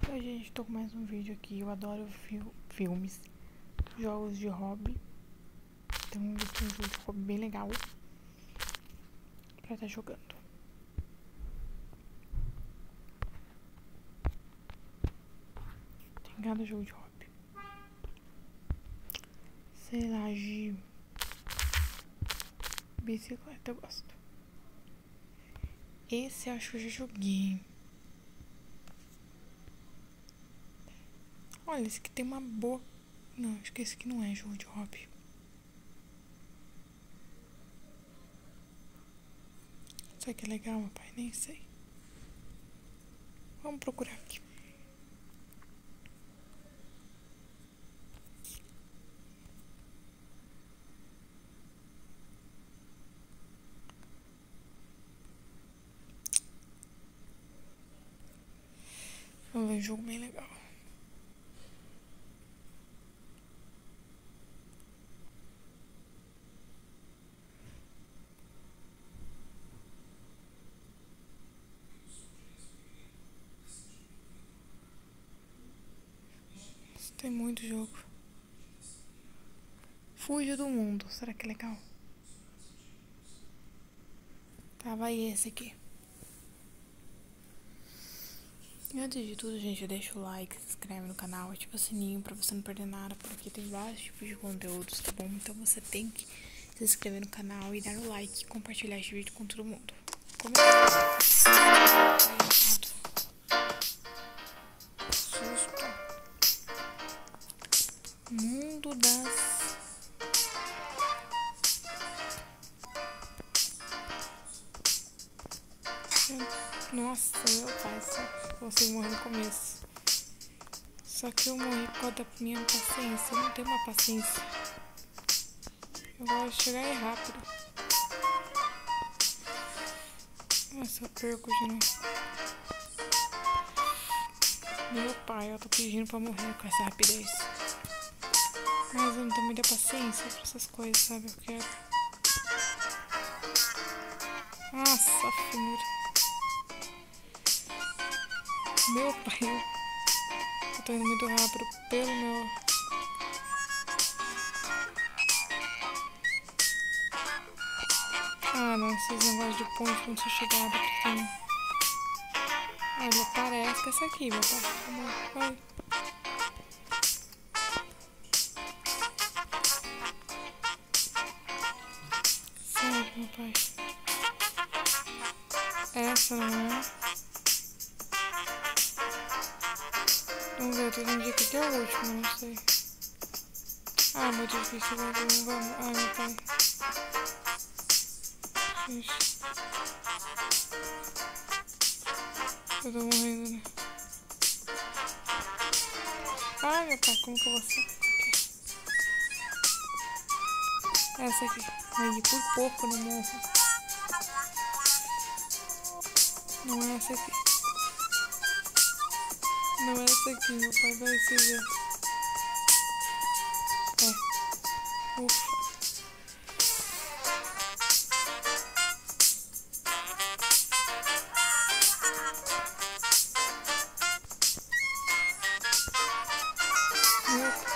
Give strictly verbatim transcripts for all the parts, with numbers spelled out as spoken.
Oi gente, tô com mais um vídeo aqui. Eu adoro fil filmes, jogos de hobby. Então esse é um jogo de hobby bem legal pra estar jogando. Tem cada jogo de hobby. Sei lá, de bicicleta eu gosto. Esse eu acho que eu já joguei. Olha, esse aqui tem uma boa... Não, acho que esse aqui não é jogo de hobby. Será que é legal, meu pai? Nem sei. Vamos procurar aqui. Vamos ver um jogo bem legal. Tem muito jogo. Fuja do mundo. Será que é legal? Tá, vai esse aqui. E antes de tudo, gente, deixa o like, se inscreve no canal, ativa o sininho pra você não perder nada, porque tem vários tipos de conteúdos, tá bom? Então você tem que se inscrever no canal e dar o like e compartilhar este vídeo com todo mundo. Susto. Mundo das... Nossa, meu pai, só você morreu no começo. Só que eu morri por causa da minha paciência. Eu não tenho uma paciência. Eu gosto de chegar aí rápido. Nossa, eu perco de novo. Meu pai, eu tô pedindo pra morrer com essa rapidez. Mas eu não tenho muita paciência pra essas coisas, sabe? Eu quero. Nossa, finura. Meu pai, eu tô indo muito rápido pelo meu... Ah, não, esses negócios de ponte não são chegados aqui também. Olha, parece que é essa aqui, meu pai. Vai. Sério, meu pai. Essa não é. Vamos ver, eu tô dizendo que é o último, não sei. Ah, muito difícil, vamos, vamos. Ai, meu pai. Gente. Eu tô morrendo, né? Ai, meu pai, como que eu vou ser? Essa aqui. Aí, por pouco eu não morro. Não é essa aqui. Não é essa aqui, meu pai, vai se ver. É. Ufa. Ufa.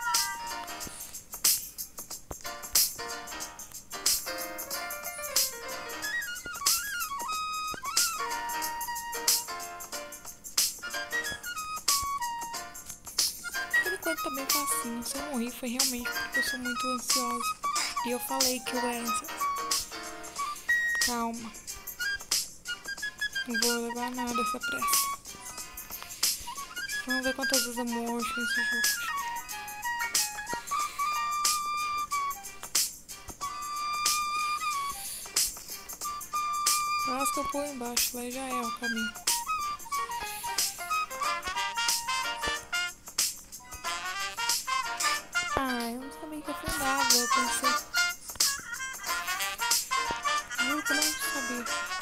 Por enquanto tá bem facinho. Se eu morri foi realmente porque eu sou muito ansiosa. E eu falei que eu era ansiosa. Calma. Não vou levar nada essa pressa. Vamos ver quantas vezes eu morro nesse jogo. Eu acho que eu pulo embaixo, lá já é o caminho. Ah, eu não sabia que afundava, eu pensei. Juro que eu não sabia.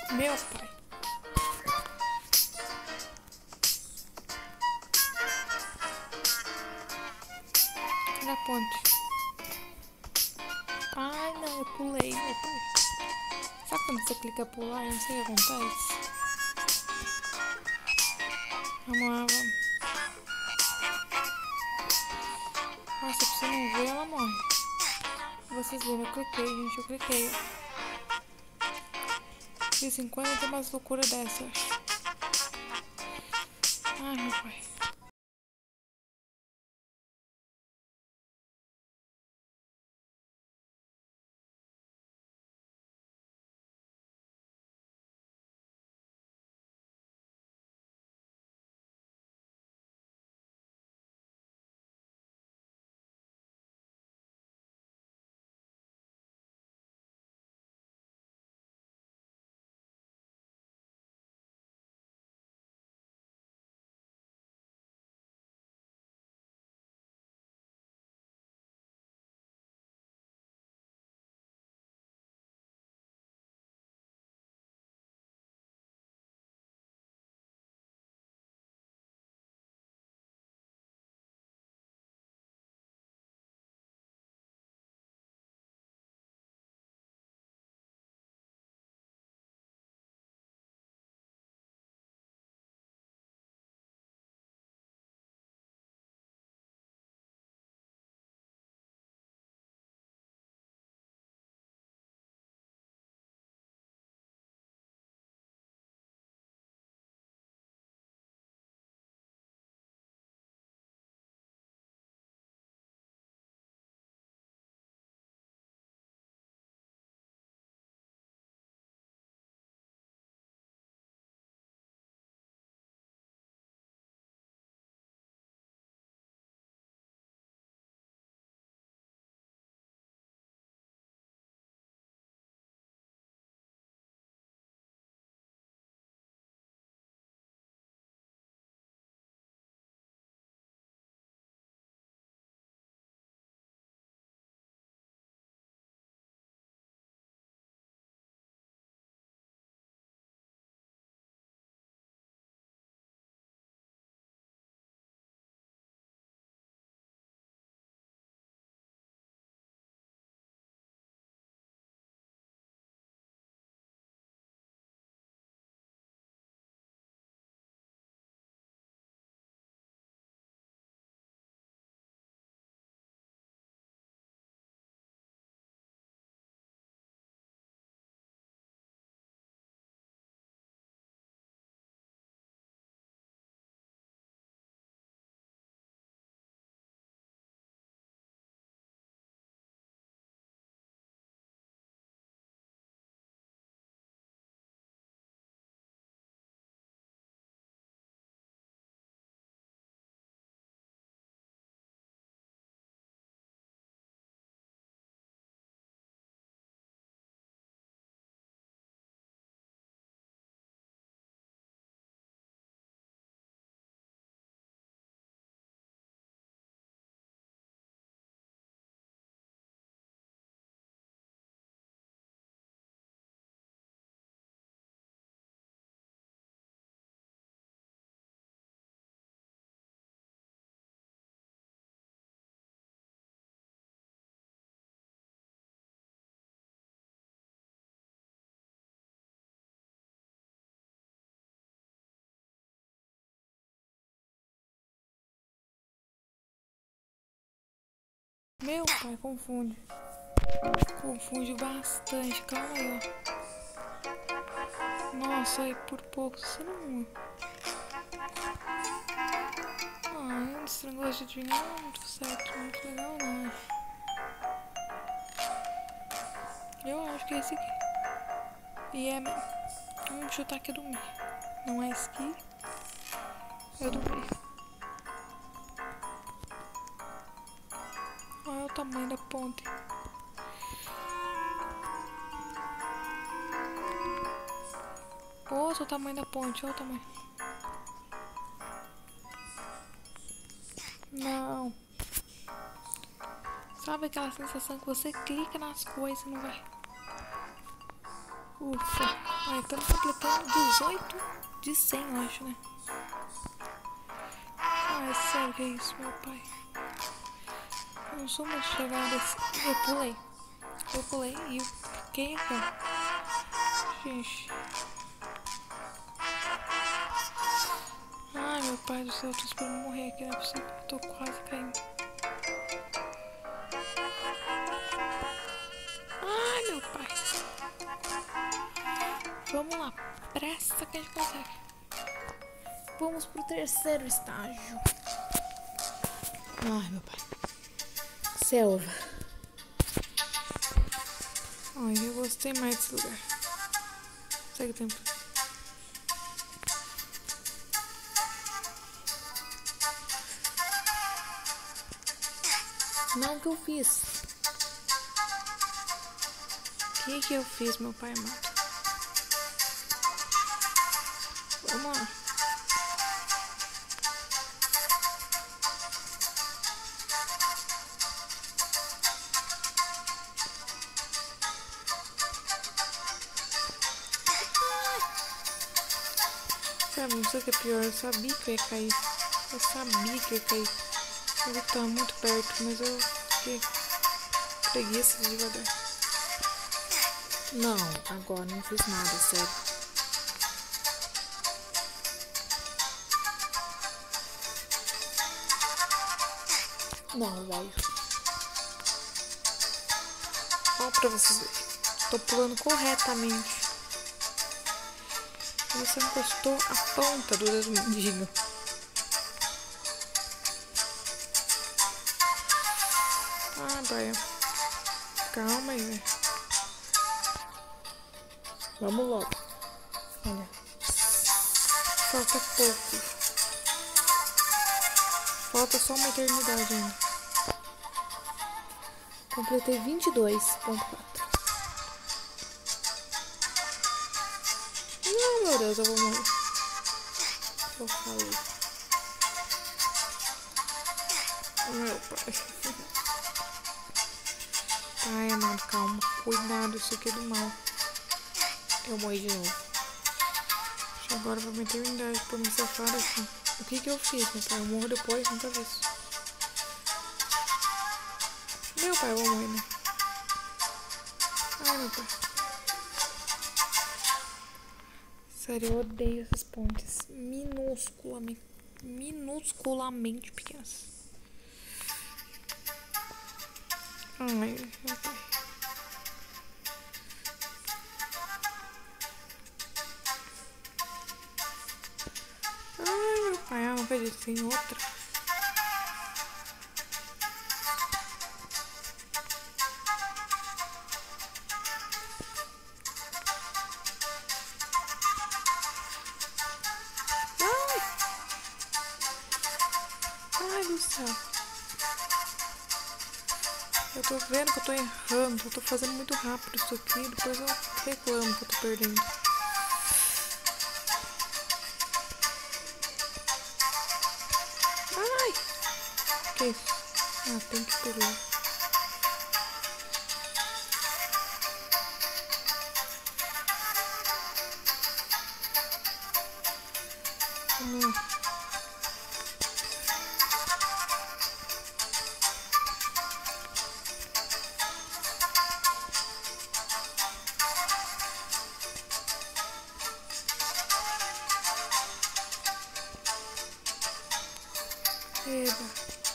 Meu pai. Cadê a ponte? Ai, não, eu pulei, eu pulei. Sabe quando você clica pular e não sei o que acontece? Vamos lá, vamos. Nossa, se você não ver, ela morre. Vocês viram, eu cliquei, gente, eu cliquei. De vez em quando tem umas loucuras dessa, eu acho. Ai, meu pai. Meu pai, confunde. Confunde bastante. Calma aí, ó. Nossa, aí por pouco você não. Ah, esse negócio de adivinhar não é muito certo, muito legal, não. Eu acho que é esse aqui. E é. Vamos chutar aqui do meio. Não é esse aqui. É do meio. Olha o tamanho da ponte. Olha o tamanho da ponte, olha o tamanho. Não. Sabe aquela sensação que você clica nas coisas e não vai? Ufa. Ai, estamos completando dezoito de cem, eu acho, né? Ai, sério que é isso, meu pai? Eu não sou muito chegada assim. Eu pulei. Eu pulei e fiquei aqui, ó. Gente. Ai, meu pai do céu, eu tô esperando morrer aqui, não é possível. Eu tô quase caindo. Ai, meu pai. Vamos lá. Pressa que a gente consegue. Vamos pro terceiro estágio. Ai, meu pai. Selva. Ai, eu gostei mais desse lugar. Segue o tempo. Não, o que eu fiz? O que que eu fiz, meu pai amado? Vamos lá. Sabe, não sei o que é pior. Eu sabia que eu ia cair. Eu sabia que eu ia cair. Eu vi que tava muito perto, mas eu fiquei preguiça de devagar. Não, agora não fiz nada, sério. Não, velho. Ó, pra vocês verem. Tô pulando corretamente. E você encostou a ponta do dedo mindinho. Ah, vai. Calma aí, velho. Vamos logo. Olha. Falta pouco. Falta só uma eternidade ainda. Completei vinte e dois ponto quatro. Não, meu Deus, eu vou morrer. Eu falei. Meu pai. Ai, amado, calma. Cuidado, isso aqui é do mal. Eu morri de novo. Agora pra minha eternidade, pra me safar assim. O que que eu fiz, meu pai? Eu morro depois, muita vez. Meu pai, eu vou morrer, né? Ai, meu pai. Sério, eu odeio essas pontes minusculamente, minusculamente pequenas. Ai, meu pai. Ai, meu pai, eu não acredito, tem outra. Ai! Ai, do céu. Eu tô vendo que eu tô errando, eu tô fazendo muito rápido isso aqui, depois eu reclamo que eu tô perdendo. Ai! Que isso? Ah, tem que pular. Hum. Eba.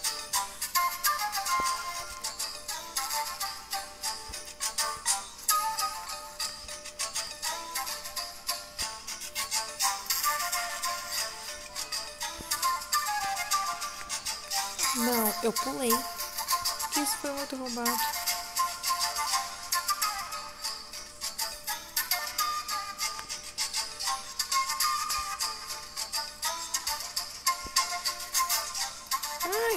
Não, eu pulei. Que isso foi muito roubado. Ai!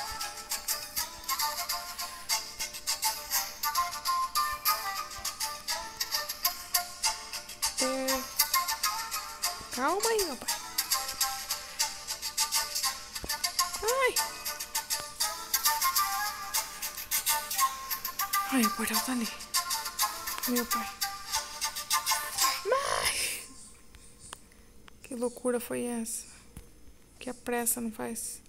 É... Calma aí, meu pai. Ai! Ai, o portal tá ali. Meu pai. Que loucura foi essa? Que a pressa não faz?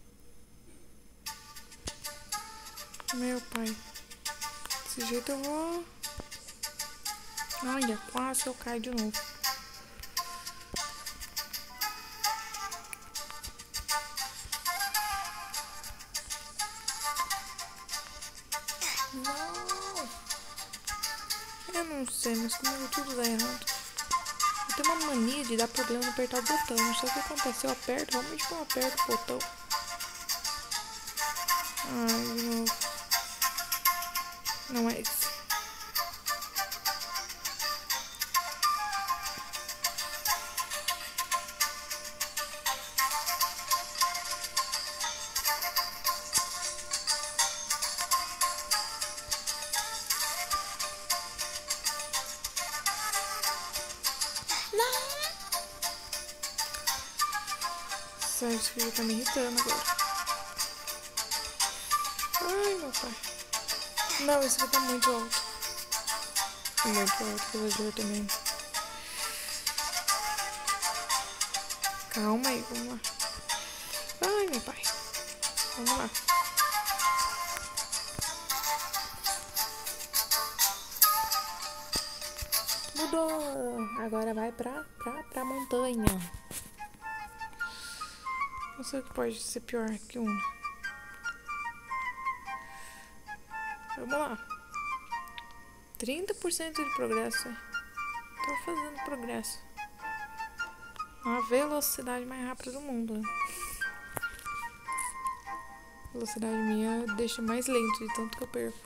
Meu pai. Desse jeito eu vou... Olha, quase eu caio de novo. Não. Eu não sei, mas comigo tudo dá errado. Eu tenho uma mania de dar problema no apertar o botão. Não sei o que acontece. Eu aperto, realmente eu aperto o botão. Ai, de novo. Não é esse. Sério, esse vídeo tá me irritando agora. Ai, meu pai. Não, esse vídeo tá muito alto. Muito alto, pelo jeito também. Calma aí, vamos lá. Ai, meu pai. Vamos lá. Mudou. Agora vai pra, pra, pra montanha. Não sei o que pode ser pior que um. Vamos lá. trinta por cento de progresso. Tô fazendo progresso. A velocidade mais rápida do mundo. Né? A velocidade minha deixa mais lento de tanto que eu perco.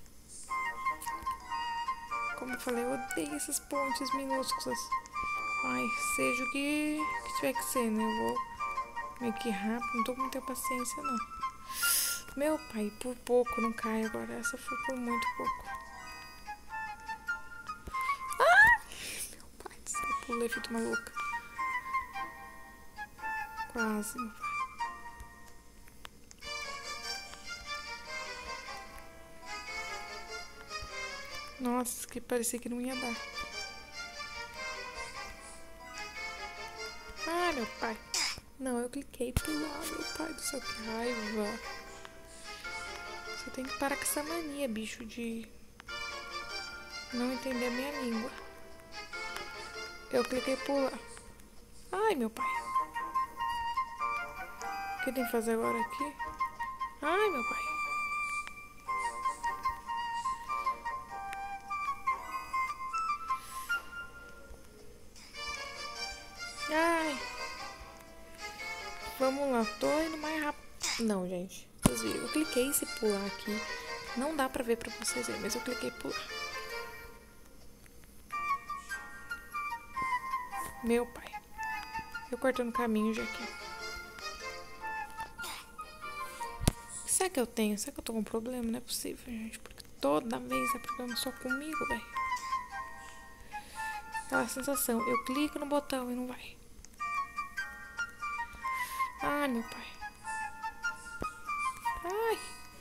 Como eu falei, eu odeio essas pontes minúsculas. Ai, seja o que, que tiver que ser, né? Eu vou meio que rápido, não tô com muita paciência, não. Meu pai, por pouco não cai agora. Essa foi por muito pouco. Ah! Meu pai do céu, pulei feito maluca. Quase, meu pai. Nossa, que parecia que não ia dar. Ah, meu pai. Não, eu cliquei pular, meu pai do céu, que raiva. Você tem que parar com essa mania, bicho, de não entender a minha língua. Eu cliquei pular. Ai, meu pai. O que tem que fazer agora aqui? Ai, meu pai. Ai. Vamos lá, tô indo mais rápido. Não, gente. Vocês viram, eu cliquei se pular aqui. Não dá pra ver pra vocês verem, mas eu cliquei pular. Meu pai. Eu cortando o caminho já aqui. Será que eu tenho? Será que eu tô com um problema? Não é possível, gente. Porque toda vez é problema só comigo, velho. Aquela sensação. Eu clico no botão e não vai. Ai, meu pai. Ai.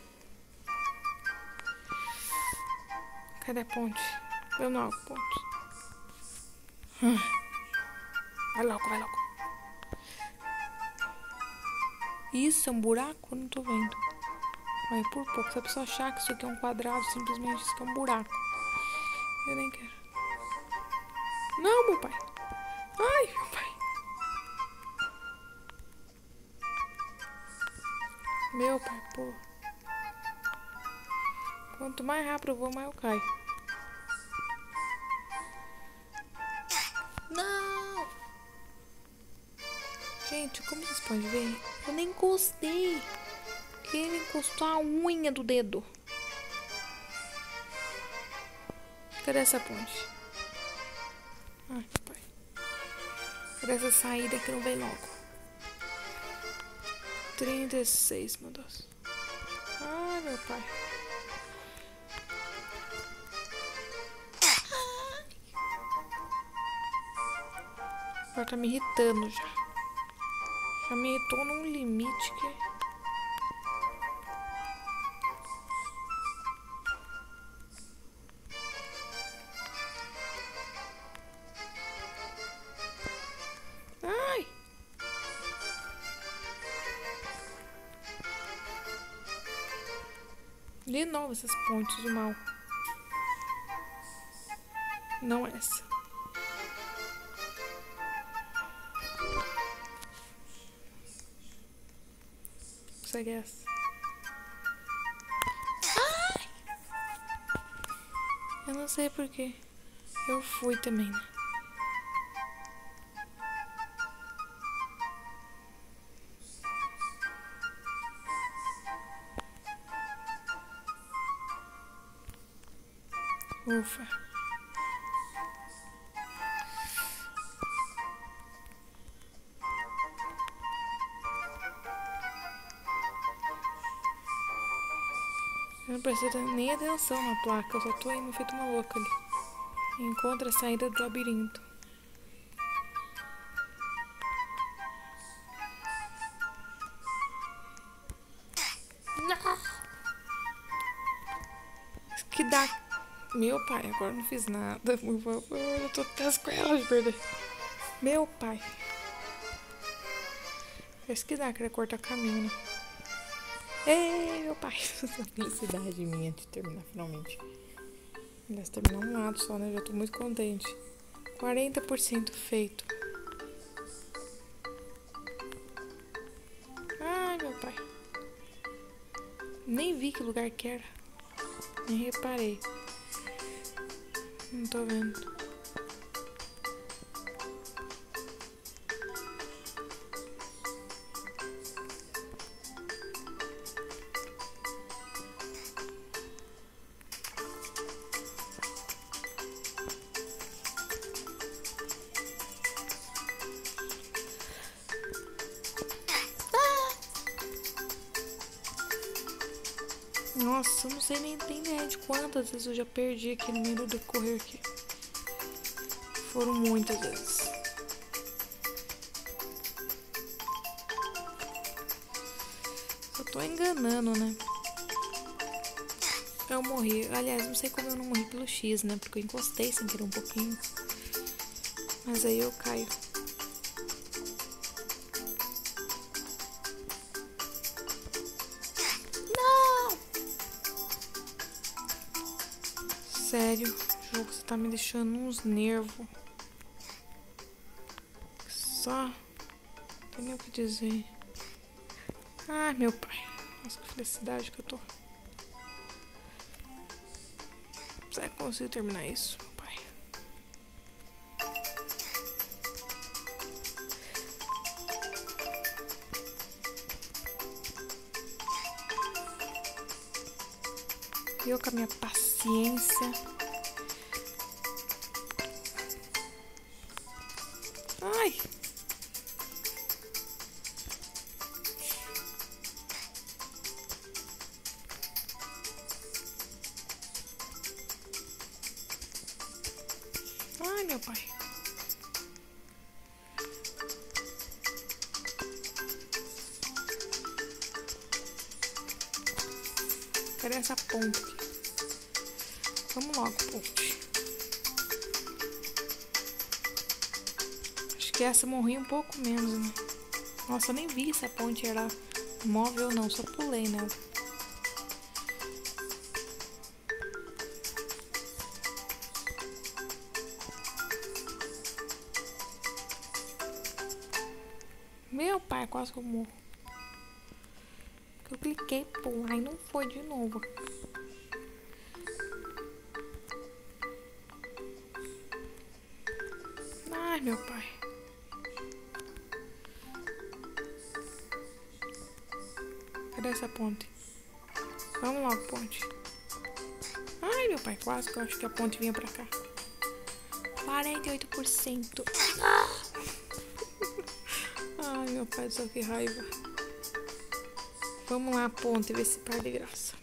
Cadê a ponte? Eu não hago ponte. Vai logo, vai logo. Isso é um buraco? Eu não tô vendo. Olha, por pouco. Se a pessoa achar que isso aqui é um quadrado, simplesmente isso aqui é um buraco. Eu nem quero. Não, meu pai. Ai, meu pai. Meu pai, pô. Quanto mais rápido eu vou, mais eu caio. Não! Gente, como vocês podem ver, eu nem encostei. Ele encostou a unha do dedo. Cadê essa ponte? Ai, pai. Cadê essa saída que não vem logo? trinta e seis, meu Deus. Ai, meu pai. Agora tá me irritando já. Já me irritou num limite que... De novo essas pontes do mal. Não essa. Segue essa. Ai! Eu não sei porquê. Eu fui também, né? Ufa. Eu não prestei nem atenção na placa, eu só tô indo feito uma louca ali. Encontra a saída do labirinto. Não. Isso que dá. Meu pai, agora eu não fiz nada. Por favor, eu tô até as coelas de perder. Meu pai. Isso que dá, querer cortar caminho, né? Ei, meu pai. Essa felicidade minha de terminar finalmente. Aliás, terminar um lado só, né? Já tô muito contente. quarenta por cento feito. Ai, meu pai. Nem vi que lugar que era. Nem reparei. Não tô vendo. Nossa, eu não sei nem tem ideia de quantas vezes eu já perdi aqui no meio do decorrer aqui. Foram muitas vezes. Só tô enganando, né? Eu morri. Aliás, não sei como eu não morri pelo X, né? Porque eu encostei sem querer um pouquinho. Mas aí eu caio. Sério, o jogo, você tá me deixando uns nervos. Só. Não tem nem o que dizer. Ai, meu pai. Nossa, que felicidade que eu tô. Será que eu consigo terminar isso, meu pai? E eu com a minha paciência. Ai! Ai, meu pai. Cadê essa ponte aqui? Vamos logo, ponte. Acho que essa morri um pouco menos, né? Nossa, eu nem vi se a ponte era móvel ou não, só pulei nela. Meu pai, quase que eu morro. Eu cliquei pular e não foi de novo. Ai, meu pai. Cadê essa ponte? Vamos logo, ponte. Ai, meu pai, quase que eu acho que a ponte vinha pra cá. quarenta e oito por cento. Ai, meu pai do céu, que raiva. Vamos lá, ponte, ver se par de graça.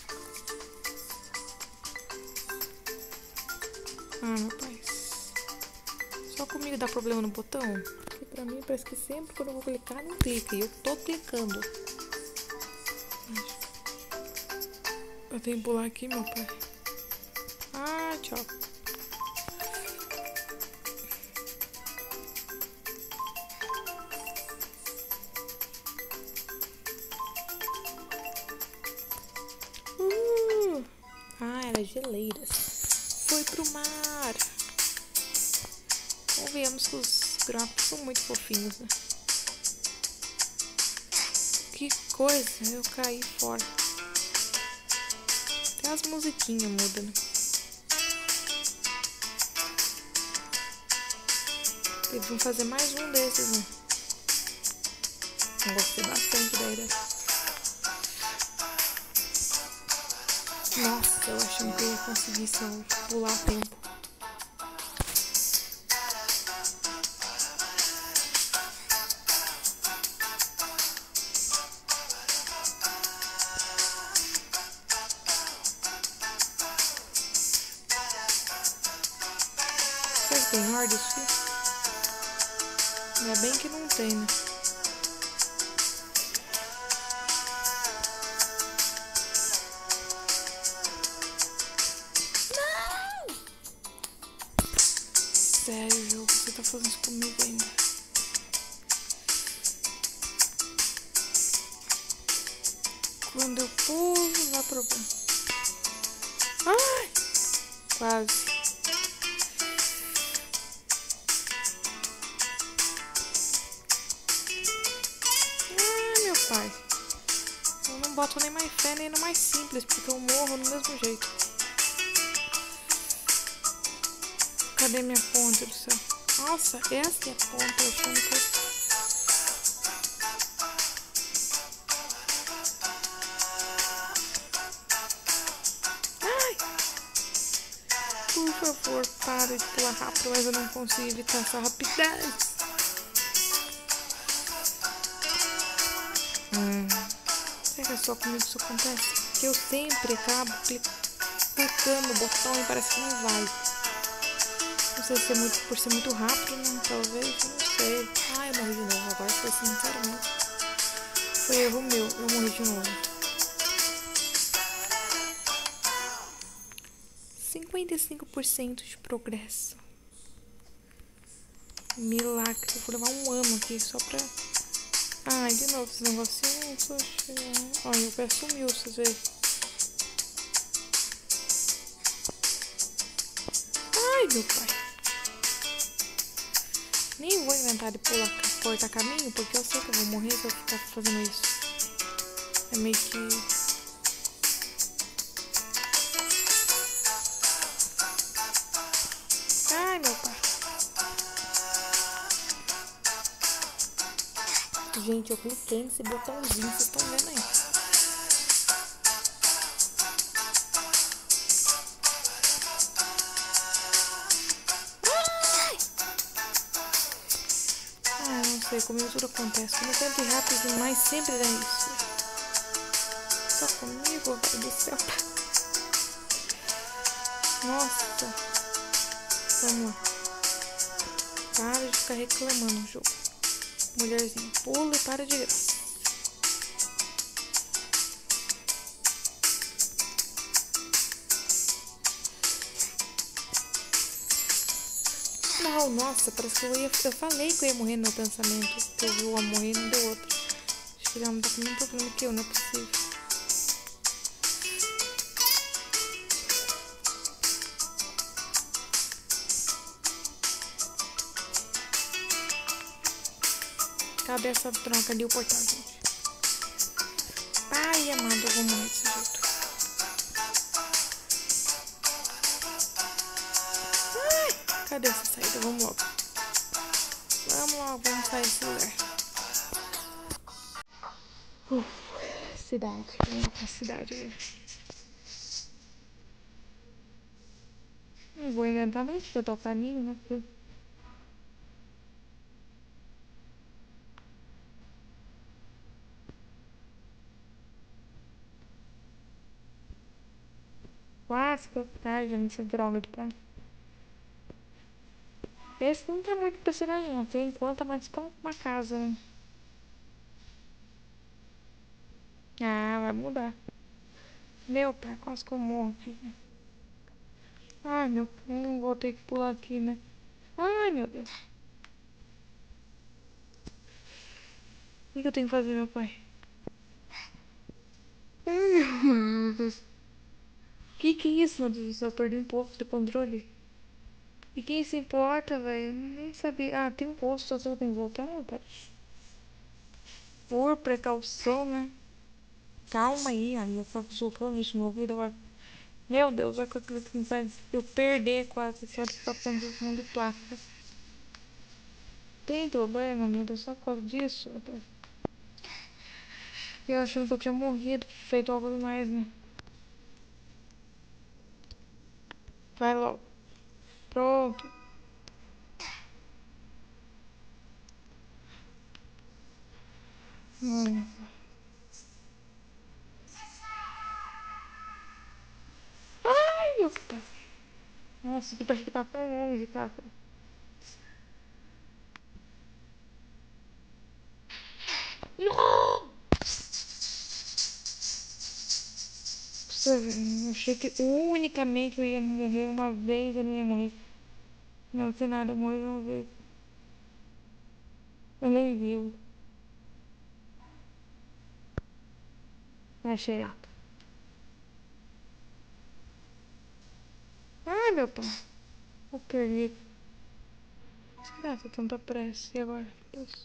Ah, meu pai. Só comigo dá problema no botão? Porque pra mim parece que sempre quando eu vou clicar não clica. E eu tô clicando. Eu tenho que pular aqui, meu pai. Ah, tchau. Uh! foi pro mar. Convenhamos que os gráficos são muito fofinhos, né? Que coisa, eu caí fora. Até as musiquinhas mudam, né? Deviam fazer mais um desses, né? Eu gostei bastante da ideia. Nossa, eu achei que eu ia conseguir só pular tempo. Será que tem ordem isso aqui? Ainda bem que não tem, né? Sério, jogo, você tá fazendo isso comigo ainda? Quando eu pulo, dá problema. Ai! Quase. Ai, meu pai. Eu não boto nem mais fé nem no mais simples, porque eu morro do mesmo jeito. Cadê minha ponta do céu? Nossa, essa é a ponta, achando que eu... Ai! Por favor, para de pular rápido, mas eu não consigo evitar essa rapidez. Hum. Será que é só comigo isso acontece? Porque eu sempre acabo clicando o botão e parece que não vai. Não sei se é muito, por ser muito rápido, né? Talvez, não sei. Ai, eu morri de novo agora, foi sinceramente. Foi erro meu, eu morri de novo. cinquenta e cinco por cento de progresso. Milagre, eu vou levar um ano aqui só pra... Ai, de novo esse negocinho, poxa. Olha, o pé sumiu, vocês verem. Ai, meu pai. Nem vou inventar de pular, cortar caminho, porque eu sei que eu vou morrer se eu ficar fazendo isso. É meio que... Ai, meu pai. Gente, eu cliquei nesse botãozinho, vocês estão vendo aí. Ah, não sei, comigo tudo acontece. Quando eu tento ir rápido demais, sempre dá isso. Só comigo, pai do céu. Nossa. Vamos lá. Para de ficar reclamando no jogo. Mulherzinha, pula e para de graça. Não, nossa, parece que eu ia... Eu falei que eu ia morrer no meu pensamento. Que eu vou morrer e não deu outro. Acho que ele não tá com o mesmo problema que eu, não é possível. Cadê essa troca ali, o portal, gente? Pai amado, eu vou morrer desse jeito. Ai, cadê essa saída? Vamos logo. Vamos logo, vamos sair desse lugar. Uf, cidade. Vamos pra cidade agora. Não vou inventar nem se eu tô caminho, né? Porque... Quase que eu tarde nessa droga de pé. Esse não tá muito pra cidade não, tem enquanto mais pra uma casa, né? Ah, vai mudar. Meu pai, quase que eu morro aqui. Ai, meu, não vou ter que pular aqui, né? Ai, meu Deus. O que, que eu tenho que fazer, meu pai? Ai, meu Deus. Que que é isso, meu Deus do céu? Eu perdi um pouco de controle. E quem se importa, velho? Nem sabia. Ah, tem um posto, só que eu tenho que voltar, pai. Por precaução, né? Calma aí, aí eu tô soltando isso no ouvido agora. Meu Deus, olha que aquilo que me faz eu perder quase esse olho que tá pensando de placa. Tem problema, amiga, só por causa disso. Eu achando que eu tinha morrido, feito algo demais, né? Vai logo. Pronto. Hum. Ai, meu pai. Nossa, que parece que tá tão longe, cara. Não! Nossa, eu achei que unicamente eu ia morrer uma vez, eu não ia morrer. Não sei nada, eu morri uma vez. Eu nem vi. Achei. Ai, meu pai. Eu perdi. Ah, tô tanta pressa. E agora? Deus.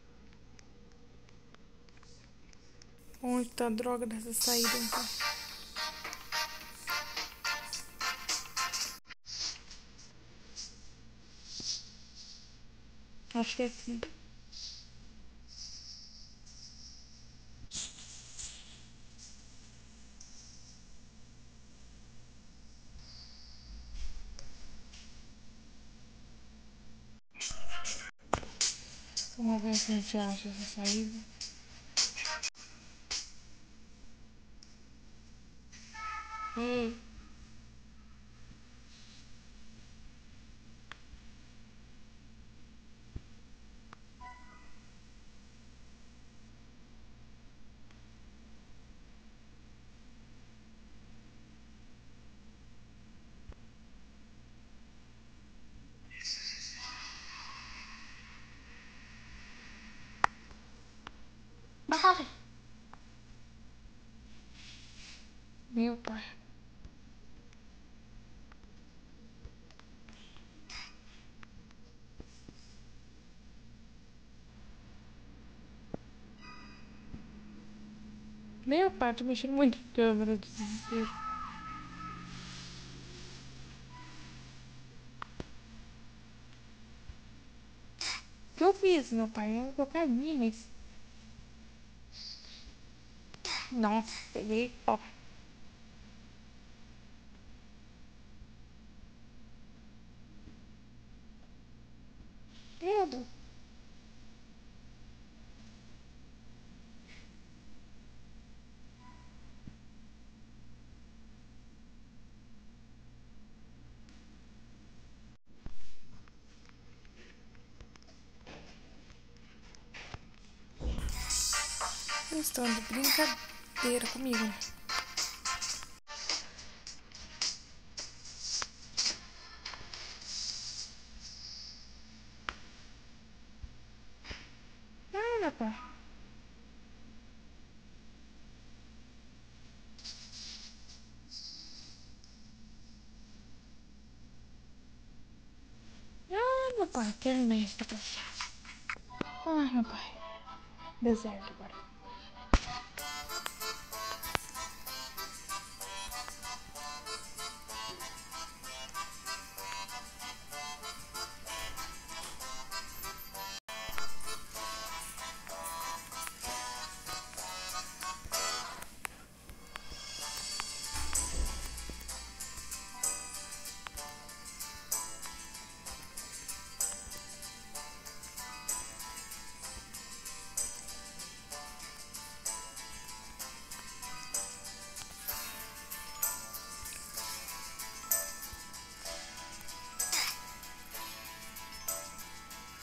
Onde tá a droga dessa saída, então? Acho que é aqui. Vamos ver se a gente acha essa saída. Hum. Bora. Meu pai. Meu pai, tô mexendo muito com a câmera. Desespero. O que eu fiz, meu pai? Eu caí, mas... Nossa, peguei. Ó. Meu Deus. Vocês estão de brincadeira comigo, né? Ah, meu pai. Ah, meu pai. Terminei. Ai, meu pai. Deserto agora.